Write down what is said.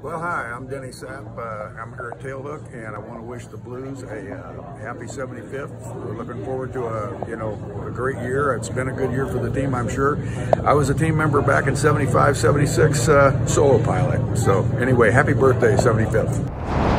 Well, hi, I'm Denny Sapp. I'm here at Tailhook, and I want to wish the Blues a happy 75th. We're looking forward to a great year. It's been a good year for the team, I'm sure. I was a team member back in 75, 76, solo pilot. So anyway, happy birthday, 75th.